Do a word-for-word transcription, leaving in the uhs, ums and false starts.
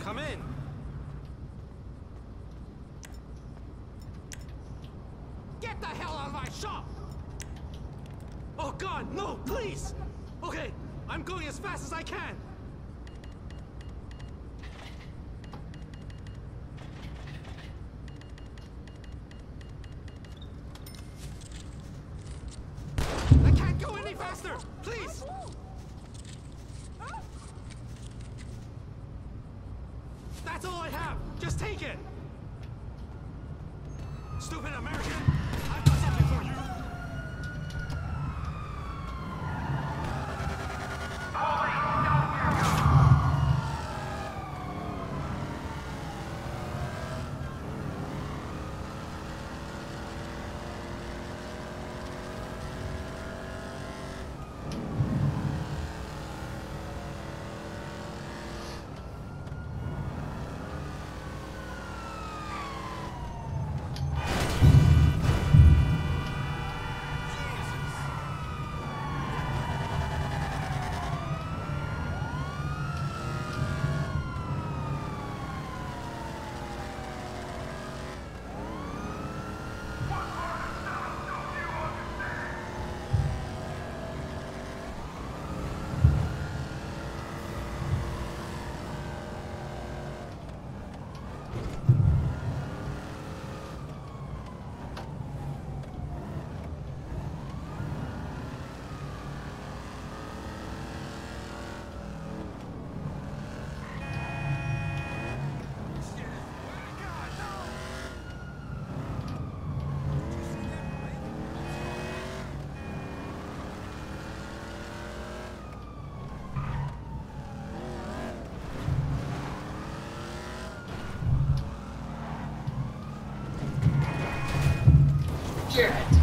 come in. Get the hell out of my shop! Oh God, no, please! Okay, I'm going as fast as I can. I can't go any faster! Please! That's all I have! Just take it! Stupid American! I've got something for you! Jared.